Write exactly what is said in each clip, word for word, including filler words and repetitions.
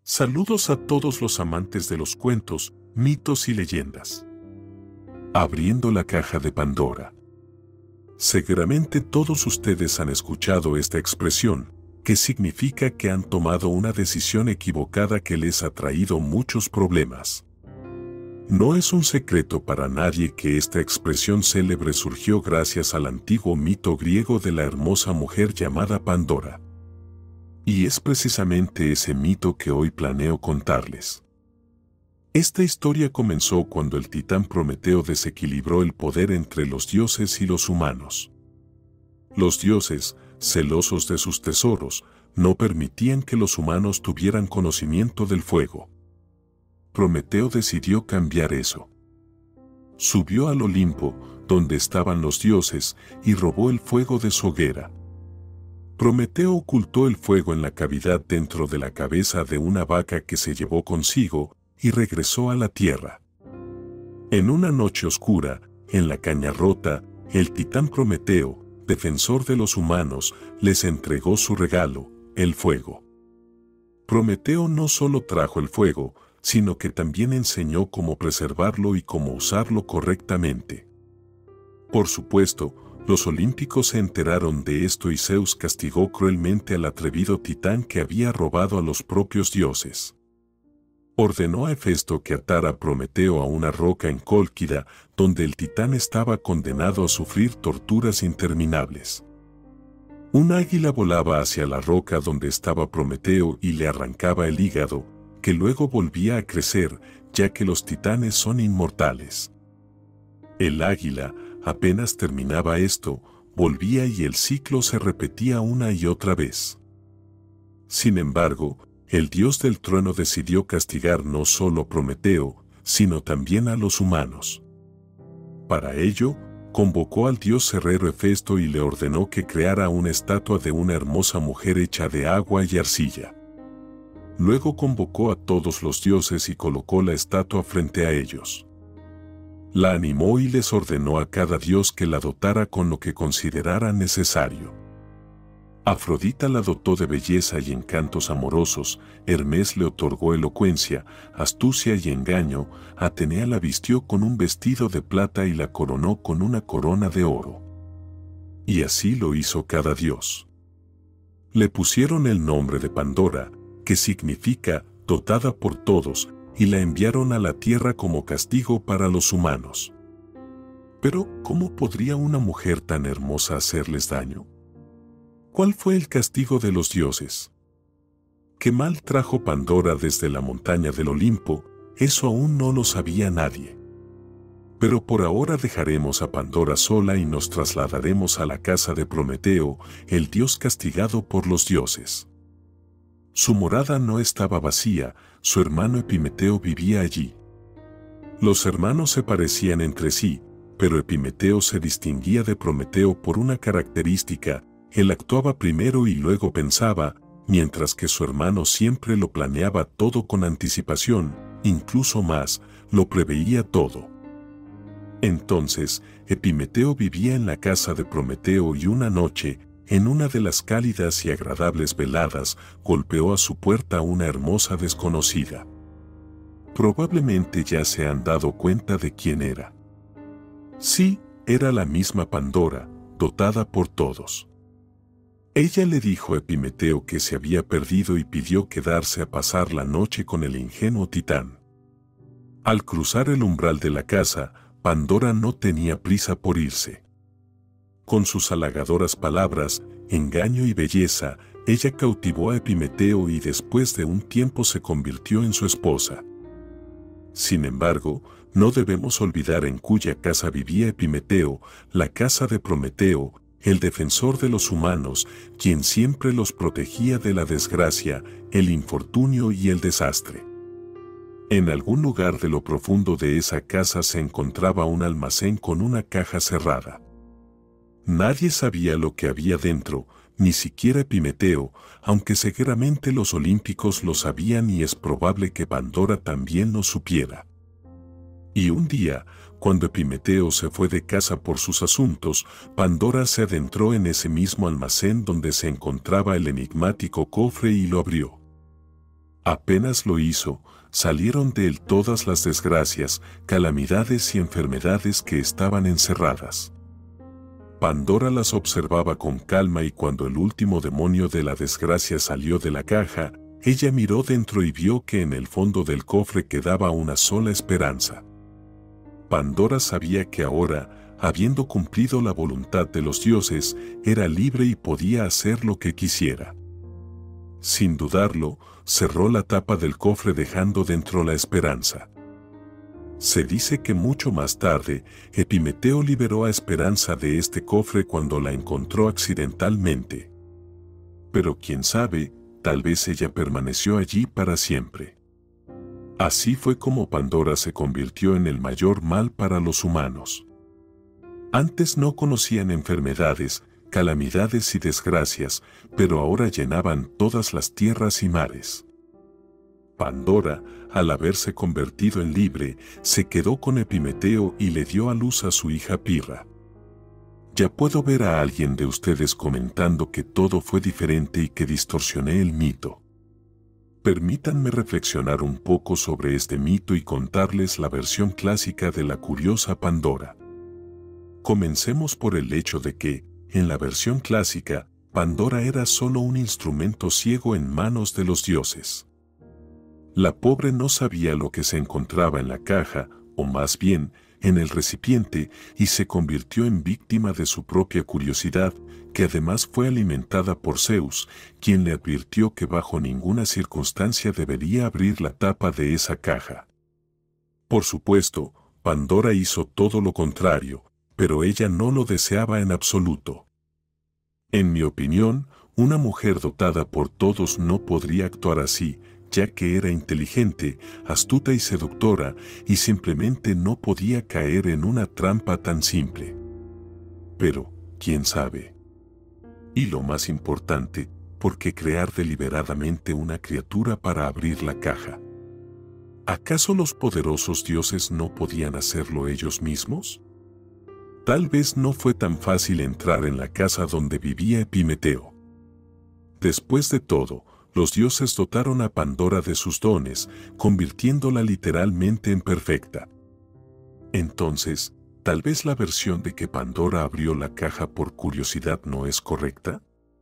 Saludos a todos los amantes de los cuentos, mitos y leyendas. Abriendo la caja de Pandora. Seguramente todos ustedes han escuchado esta expresión, que significa que han tomado una decisión equivocada que les ha traído muchos problemas. No es un secreto para nadie que esta expresión célebre surgió gracias al antiguo mito griego de la hermosa mujer llamada Pandora. Y es precisamente ese mito que hoy planeo contarles. Esta historia comenzó cuando el titán Prometeo desequilibró el poder entre los dioses y los humanos. Los dioses, celosos de sus tesoros, no permitían que los humanos tuvieran conocimiento del fuego. Prometeo decidió cambiar eso. Subió al Olimpo, donde estaban los dioses, y robó el fuego de su hoguera. Prometeo ocultó el fuego en la cavidad dentro de la cabeza de una vaca que se llevó consigo y regresó a la tierra. En una noche oscura, en la caña rota, el titán Prometeo, defensor de los humanos, les entregó su regalo, el fuego. Prometeo no solo trajo el fuego, sino que también enseñó cómo preservarlo y cómo usarlo correctamente. Por supuesto, los olímpicos se enteraron de esto y Zeus castigó cruelmente al atrevido titán que había robado a los propios dioses. Ordenó a Hefesto que atara a Prometeo a una roca en Cólquida, donde el titán estaba condenado a sufrir torturas interminables. Un águila volaba hacia la roca donde estaba Prometeo y le arrancaba el hígado, que luego volvía a crecer, ya que los titanes son inmortales. El águila, apenas terminaba esto, volvía y el ciclo se repetía una y otra vez. Sin embargo, el dios del trueno decidió castigar no solo a Prometeo, sino también a los humanos. Para ello, convocó al dios herrero Hefesto y le ordenó que creara una estatua de una hermosa mujer hecha de agua y arcilla. Luego convocó a todos los dioses y colocó la estatua frente a ellos. La animó y les ordenó a cada dios que la dotara con lo que considerara necesario. Afrodita la dotó de belleza y encantos amorosos, Hermes le otorgó elocuencia, astucia y engaño, Atenea la vistió con un vestido de plata y la coronó con una corona de oro. Y así lo hizo cada dios. Le pusieron el nombre de Pandora, que significa dotada por todos, y la enviaron a la tierra como castigo para los humanos. Pero, ¿cómo podría una mujer tan hermosa hacerles daño? ¿Cuál fue el castigo de los dioses? ¿Qué mal trajo Pandora desde la montaña del Olimpo? Eso aún no lo sabía nadie. Pero por ahora dejaremos a Pandora sola y nos trasladaremos a la casa de Prometeo, el dios castigado por los dioses. Su morada no estaba vacía, su hermano Epimeteo vivía allí. Los hermanos se parecían entre sí, pero Epimeteo se distinguía de Prometeo por una característica: él actuaba primero y luego pensaba, mientras que su hermano siempre lo planeaba todo con anticipación, incluso más, lo preveía todo. Entonces, Epimeteo vivía en la casa de Prometeo y una noche, en una de las cálidas y agradables veladas, golpeó a su puerta una hermosa desconocida. Probablemente ya se han dado cuenta de quién era. Sí, era la misma Pandora, dotada por todos. Ella le dijo a Epimeteo que se había perdido y pidió quedarse a pasar la noche con el ingenuo titán. Al cruzar el umbral de la casa, Pandora no tenía prisa por irse. Con sus halagadoras palabras, engaño y belleza, ella cautivó a Epimeteo y después de un tiempo se convirtió en su esposa. Sin embargo, no debemos olvidar en cuya casa vivía Epimeteo, la casa de Prometeo, el defensor de los humanos, quien siempre los protegía de la desgracia, el infortunio y el desastre. En algún lugar de lo profundo de esa casa se encontraba un almacén con una caja cerrada. Nadie sabía lo que había dentro, ni siquiera Epimeteo, aunque seguramente los olímpicos lo sabían y es probable que Pandora también lo supiera. Y un día, cuando Epimeteo se fue de casa por sus asuntos, Pandora se adentró en ese mismo almacén donde se encontraba el enigmático cofre y lo abrió. Apenas lo hizo, salieron de él todas las desgracias, calamidades y enfermedades que estaban encerradas. Pandora las observaba con calma y cuando el último demonio de la desgracia salió de la caja, ella miró dentro y vio que en el fondo del cofre quedaba una sola esperanza. Pandora sabía que ahora, habiendo cumplido la voluntad de los dioses, era libre y podía hacer lo que quisiera. Sin dudarlo, cerró la tapa del cofre dejando dentro la esperanza. Se dice que mucho más tarde, Epimeteo liberó a Esperanza de este cofre cuando la encontró accidentalmente. Pero quién sabe, tal vez ella permaneció allí para siempre. Así fue como Pandora se convirtió en el mayor mal para los humanos. Antes no conocían enfermedades, calamidades y desgracias, pero ahora llenaban todas las tierras y mares. Pandora, al haberse convertido en libre, se quedó con Epimeteo y le dio a luz a su hija Pirra. Ya puedo ver a alguien de ustedes comentando que todo fue diferente y que distorsioné el mito. Permítanme reflexionar un poco sobre este mito y contarles la versión clásica de la curiosa Pandora. Comencemos por el hecho de que, en la versión clásica, Pandora era solo un instrumento ciego en manos de los dioses. La pobre no sabía lo que se encontraba en la caja, o más bien, en el recipiente, y se convirtió en víctima de su propia curiosidad, que además fue alimentada por Zeus, quien le advirtió que bajo ninguna circunstancia debería abrir la tapa de esa caja. Por supuesto, Pandora hizo todo lo contrario, pero ella no lo deseaba en absoluto. En mi opinión, una mujer dotada por todos no podría actuar así, ya que era inteligente, astuta y seductora, y simplemente no podía caer en una trampa tan simple. Pero, ¿quién sabe? Y lo más importante, ¿por qué crear deliberadamente una criatura para abrir la caja? ¿Acaso los poderosos dioses no podían hacerlo ellos mismos? Tal vez no fue tan fácil entrar en la casa donde vivía Epimeteo. Después de todo, los dioses dotaron a Pandora de sus dones, convirtiéndola literalmente en perfecta. Entonces, ¿tal vez la versión de que Pandora abrió la caja por curiosidad no es correcta?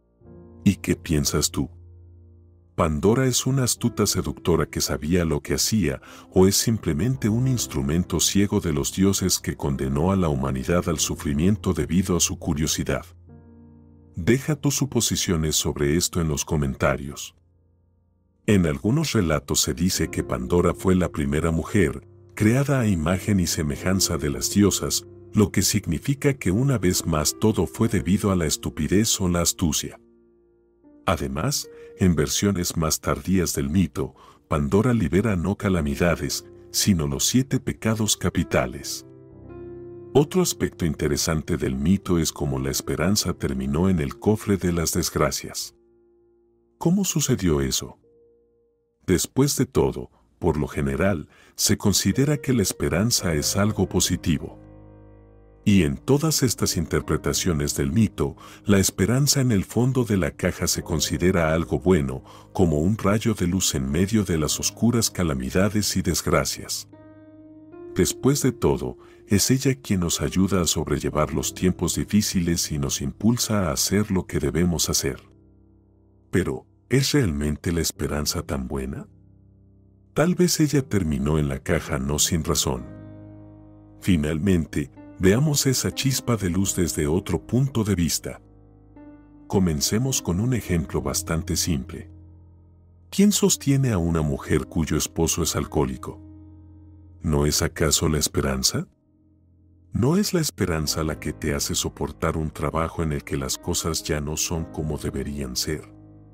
¿Y qué piensas tú? ¿Pandora es una astuta seductora que sabía lo que hacía, o es simplemente un instrumento ciego de los dioses que condenó a la humanidad al sufrimiento debido a su curiosidad? Deja tus suposiciones sobre esto en los comentarios. En algunos relatos se dice que Pandora fue la primera mujer, creada a imagen y semejanza de las diosas, lo que significa que una vez más todo fue debido a la estupidez o la astucia. Además, en versiones más tardías del mito, Pandora libera no calamidades, sino los siete pecados capitales. Otro aspecto interesante del mito es cómo la esperanza terminó en el cofre de las desgracias. ¿Cómo sucedió eso? Después de todo, por lo general, se considera que la esperanza es algo positivo. Y en todas estas interpretaciones del mito, la esperanza en el fondo de la caja se considera algo bueno, como un rayo de luz en medio de las oscuras calamidades y desgracias. Después de todo, es ella quien nos ayuda a sobrellevar los tiempos difíciles y nos impulsa a hacer lo que debemos hacer. Pero, ¿es realmente la esperanza tan buena? Tal vez ella terminó en la caja no sin razón. Finalmente, veamos esa chispa de luz desde otro punto de vista. Comencemos con un ejemplo bastante simple. ¿Quién sostiene a una mujer cuyo esposo es alcohólico? ¿No es acaso la esperanza? ¿No es la esperanza la que te hace soportar un trabajo en el que las cosas ya no son como deberían ser?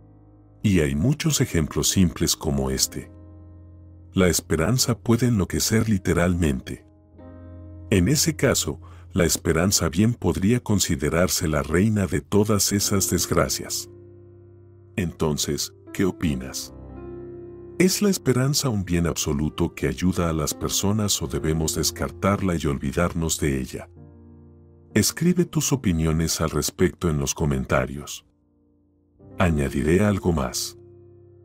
Y hay muchos ejemplos simples como este. La esperanza puede enloquecer literalmente. En ese caso, la esperanza bien podría considerarse la reina de todas esas desgracias. Entonces, ¿qué opinas? ¿Es la esperanza un bien absoluto que ayuda a las personas o debemos descartarla y olvidarnos de ella? Escribe tus opiniones al respecto en los comentarios. Añadiré algo más.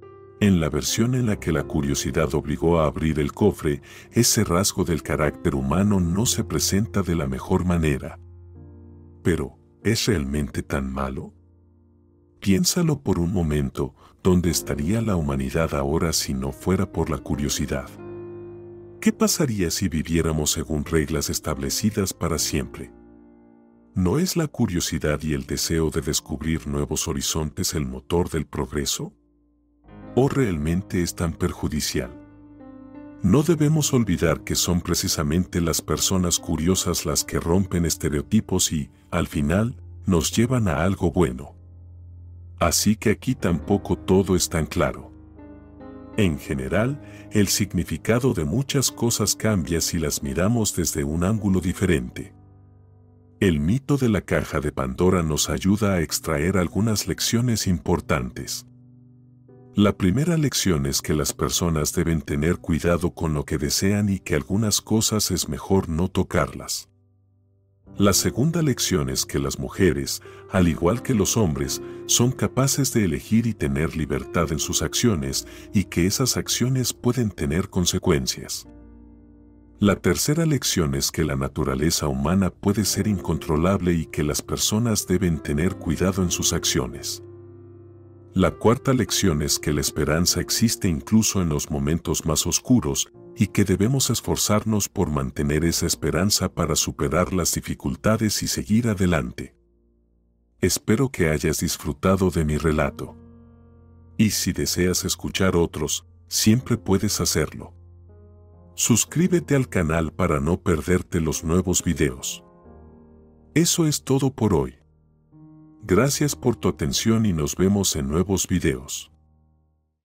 En la versión en la que la curiosidad obligó a abrir el cofre, ese rasgo del carácter humano no se presenta de la mejor manera. Pero, ¿es realmente tan malo? Piénsalo por un momento, ¿dónde estaría la humanidad ahora si no fuera por la curiosidad? ¿Qué pasaría si viviéramos según reglas establecidas para siempre? ¿No es la curiosidad y el deseo de descubrir nuevos horizontes el motor del progreso? ¿O realmente es tan perjudicial? No debemos olvidar que son precisamente las personas curiosas las que rompen estereotipos y, al final, nos llevan a algo bueno. Así que aquí tampoco todo es tan claro. En general, el significado de muchas cosas cambia si las miramos desde un ángulo diferente. El mito de la caja de Pandora nos ayuda a extraer algunas lecciones importantes. La primera lección es que las personas deben tener cuidado con lo que desean y que algunas cosas es mejor no tocarlas. La segunda lección es que las mujeres, al igual que los hombres, son capaces de elegir y tener libertad en sus acciones y que esas acciones pueden tener consecuencias. La tercera lección es que la naturaleza humana puede ser incontrolable y que las personas deben tener cuidado en sus acciones. La cuarta lección es que la esperanza existe incluso en los momentos más oscuros y que debemos esforzarnos por mantener esa esperanza para superar las dificultades y seguir adelante. Espero que hayas disfrutado de mi relato. Y si deseas escuchar otros, siempre puedes hacerlo. Suscríbete al canal para no perderte los nuevos videos. Eso es todo por hoy. Gracias por tu atención y nos vemos en nuevos videos.